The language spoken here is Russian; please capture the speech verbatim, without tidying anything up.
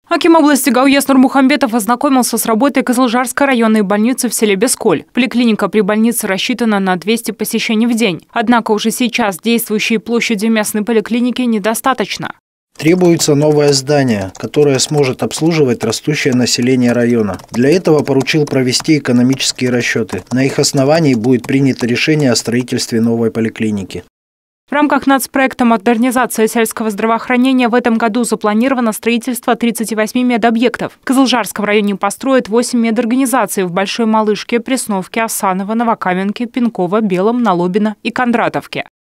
Аким области Гауес Нурмухамбетов ознакомился с работой Кызылжарской районной больницы в селе Бесколь. Поликлиника при больнице рассчитана на двести посещений в день. Однако уже сейчас действующей площади местной поликлиники недостаточно. Требуется новое здание, которое сможет обслуживать растущее население района. Для этого поручил провести экономические расчеты. На их основании будет принято решение о строительстве новой поликлиники. В рамках нацпроекта «Модернизация сельского здравоохранения» в этом году запланировано строительство тридцати восьми медобъектов. В Кызылжарском районе построят восемь медорганизаций в Большой Малышке, Пресновке, Осаново, Новокаменке, Пенково, Белом, Налобино и Кондратовке.